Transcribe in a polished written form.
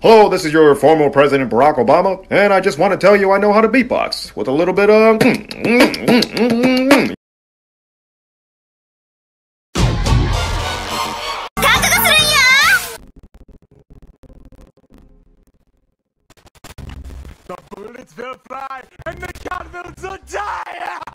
Hello, this is your former President Barack Obama, and I just want to tell you I know how to beatbox with a little bit of. The bullets will fly and the cat will so die!